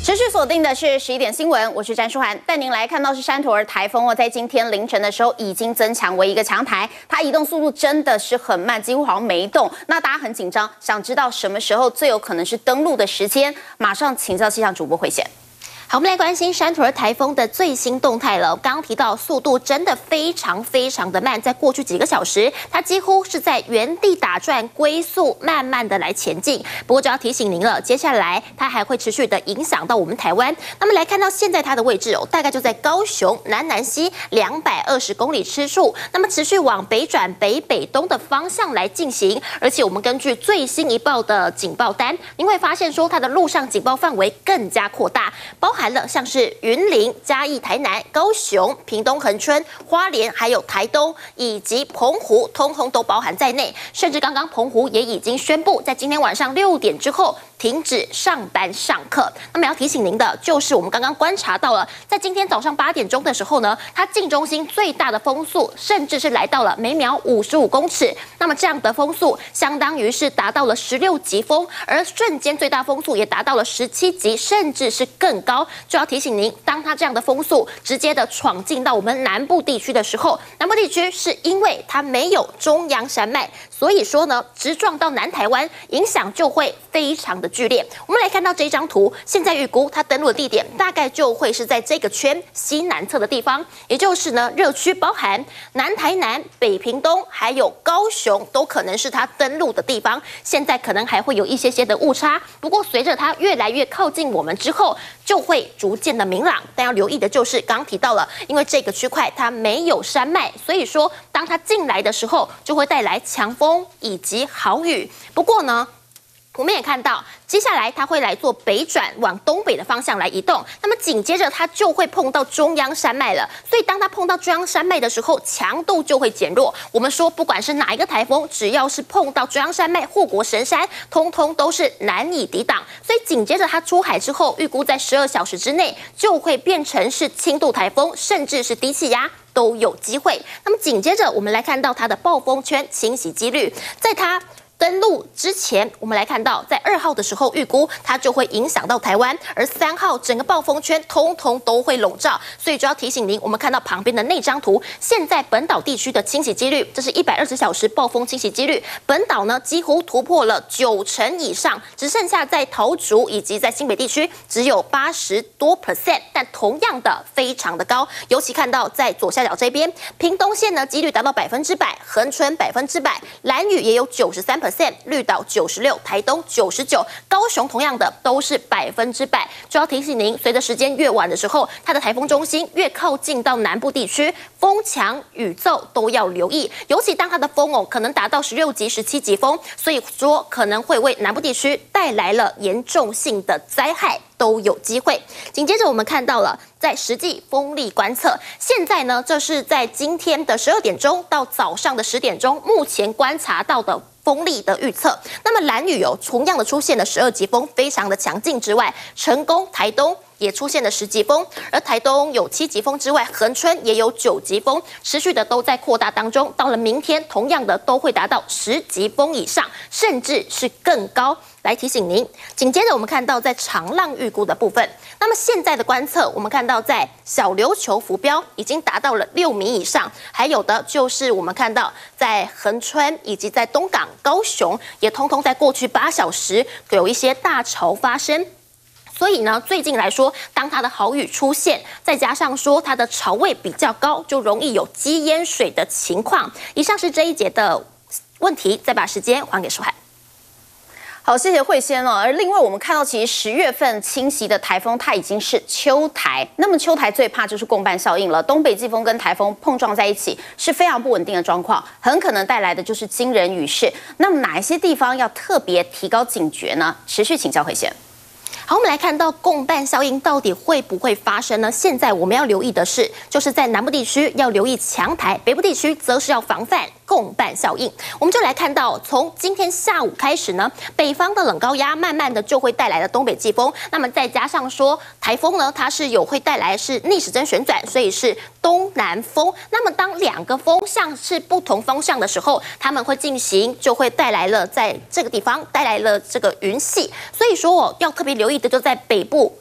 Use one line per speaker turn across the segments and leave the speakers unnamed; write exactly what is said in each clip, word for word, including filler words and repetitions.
持续锁定的是十一点新闻，我是詹淑涵，带您来看到是山图儿台风哦，在今天凌晨的时候已经增强为一个强台，它移动速度真的是很慢，几乎好像没动。那大家很紧张，想知道什么时候最有可能是登陆的时间，马上请教气象主播慧贤。
好，我们来关心山图儿台风的最新动态了。刚刚提到速度真的非常非常的慢，在过去几个小时，它几乎是在原地打转，龟速慢慢的来前进。不过就要提醒您了，接下来它还会持续的影响到我们台湾。那么来看到现在它的位置哦，大概就在高雄南南西两百二十公里之处。那么持续往北转北北东的方向来进行，而且我们根据最新一报的警报单，您会发现说它的陆上警报范围更加扩大，包含含了像是云林、嘉义、台南、高雄、屏东、恒春、花莲，还有台东以及澎湖，通通都包含在内。甚至刚刚澎湖也已经宣布，在今天晚上六点之后停止上班上课。那么要提醒您的就是，我们刚刚观察到了，在今天早上八点钟的时候呢，它近中心最大的风速甚至是来到了每秒五十五公尺。那么这样的风速，相当于是达到了十六级风，而瞬间最大风速也达到了十七级，甚至是更高。就要提醒您，当它这样的风速直接的闯进到我们南部地区的时候，南部地区是因为它没有中央山脉，所以说呢，直撞到南台湾，影响就会非常的剧烈。我们来看到这张图，现在预估它登陆的地点大概就会是在这个圈西南侧的地方，也就是呢热区包含南台南、北屏东还有高雄，都可能是它登陆的地方。现在可能还会有一些些的误差，不过随着它越来越靠近我们之后，就会逐渐的明朗。但要留意的就是刚刚提到了，因为这个区块它没有山脉，所以说当它进来的时候，就会带来强风以及豪雨。不过呢，我们也看到，接下来它会来做北转，往东北的方向来移动。那么紧接着它就会碰到中央山脉了，所以当它碰到中央山脉的时候，强度就会减弱。我们说，不管是哪一个台风，只要是碰到中央山脉、护国神山，通通都是难以抵挡。所以紧接着它出海之后，预估在十二小时之内就会变成是轻度台风，甚至是低气压都有机会。那么紧接着我们来看到它的暴风圈侵袭几率，在它登陆之前，我们来看到，在二号的时候预估它就会影响到台湾，而三号整个暴风圈通通都会笼罩，所以就要提醒您，我们看到旁边的那张图，现在本岛地区的侵袭几率，这是一百二十小时暴风侵袭几率，本岛呢几乎突破了九成以上，只剩下在桃竹以及在新北地区只有八十多 percent， 但同样的非常的高，尤其看到在左下角这边，屏东县呢几率达到百分之百，恒春百分之百，兰屿也有九十三 percent。绿岛九十六，台东九十九，高雄同样的都是百分之百。就要提醒您，随着时间越晚的时候，它的台风中心越靠近到南部地区，风强雨骤都要留意。尤其当它的风哦可能达到十六级、十七级风，所以说可能会为南部地区带来了严重性的灾害。都有机会。紧接着我们看到了，在实际风力观测，现在呢，这是在今天的十二点钟到早上的十点钟，目前观察到的风力的预测。那么兰屿有同样的出现了十二级风，非常的强劲之外，成功、台东也出现了十级风，而台东有七级风之外，恒春也有九级风，持续的都在扩大当中。到了明天，同样的都会达到十级风以上，甚至是更高。来提醒您，紧接着我们看到在长浪预估的部分，那么现在的观测，我们看到在小琉球浮标已经达到了六米以上，还有的就是我们看到在恒春以及在东港、高雄，也通通在过去八小时有一些大潮发生。所以呢，最近来说，当它的豪雨出现，再加上说它的潮位比较高，就容易有积淹水的情况。以上是这一节的问题，再把时间还给舒涵。
好，谢谢慧仙哦。而另外，我们看到其实十月份侵袭的台风，它已经是秋台。那么秋台最怕就是共伴效应了，东北季风跟台风碰撞在一起，是非常不稳定的状况，很可能带来的就是惊人雨势。那么哪一些地方要特别提高警觉呢？持续请教慧仙。
好，我们来看到共伴效应到底会不会发生呢？现在我们要留意的是，就是在南部地区要留意强台，北部地区则是要防范共伴效应。我们就来看到，从今天下午开始呢，北方的冷高压慢慢的就会带来了东北季风，那么再加上说台风呢，它是有会带来是逆时针旋转，所以是东南风。那么当两个风向是不同方向的时候，他们会进行，就会带来了在这个地方带来了这个云系，所以说要特别留意的就在北部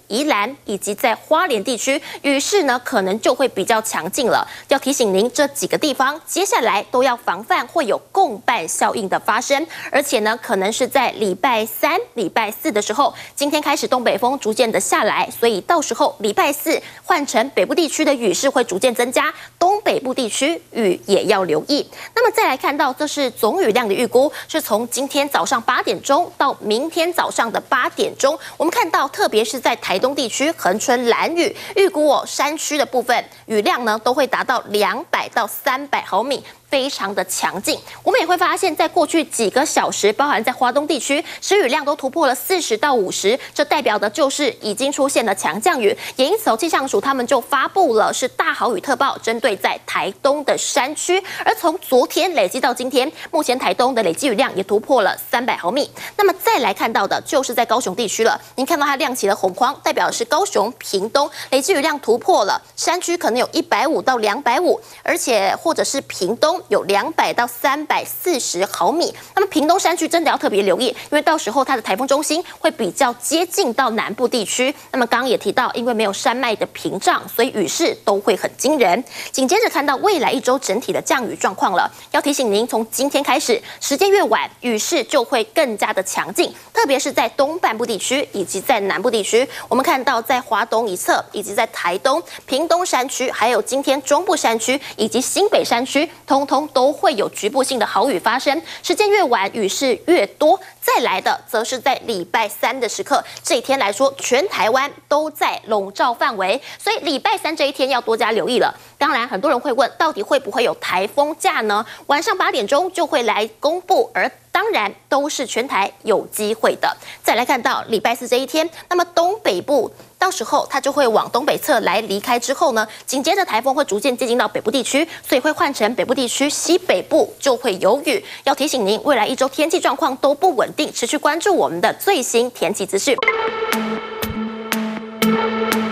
宜兰以及在花莲地区，雨势呢可能就会比较强劲了。要提醒您，这几个地方接下来都要防范会有共伴效应的发生，而且呢，可能是在礼拜三、礼拜四的时候，今天开始东北风逐渐的下来，所以到时候礼拜四换成北部地区的雨势会逐渐增加，东北部地区雨也要留意。那么再来看到，这是总雨量的预估，是从今天早上八点钟到明天早上的八点钟，我们看到，特别是在台东地区、恒春、兰屿，预估哦山区的部分雨量呢都会达到两百到三百毫米。非常的强劲，我们也会发现，在过去几个小时，包含在华东地区，时雨量都突破了四十到五十，这代表的就是已经出现了强降雨。也因此，气象署他们就发布了是大豪雨特报，针对在台东的山区。而从昨天累积到今天，目前台东的累积雨量也突破了三百毫米。那么再来看到的就是在高雄地区了，您看到它亮起了红框，代表的是高雄、屏东累积雨量突破了山区，可能有一百五到两百五，而且或者是屏东。有两百到三百四十毫米，那么屏东山区真的要特别留意，因为到时候它的台风中心会比较接近到南部地区。那么刚刚也提到，因为没有山脉的屏障，所以雨势都会很惊人。紧接着看到未来一周整体的降雨状况了，要提醒您，从今天开始，时间越晚，雨势就会更加的强劲，特别是在东半部地区以及在南部地区。我们看到在华东一侧，以及在台东、屏东山区，还有今天中部山区以及新北山区，通通都会有局部性的豪雨发生，时间越晚，雨势越多。再来的则是在礼拜三的时刻，这一天来说，全台湾都在笼罩范围，所以礼拜三这一天要多加留意了。当然，很多人会问，到底会不会有台风假呢？晚上八点钟就会来公布，而当然都是全台有机会的。再来看到礼拜四这一天，那么东北部到时候它就会往东北侧来离开之后呢，紧接着台风会逐渐接近到北部地区，所以会换成北部地区西北部就会有雨。要提醒您，未来一周天气状况都不稳定，持续关注我们的最新天气资讯。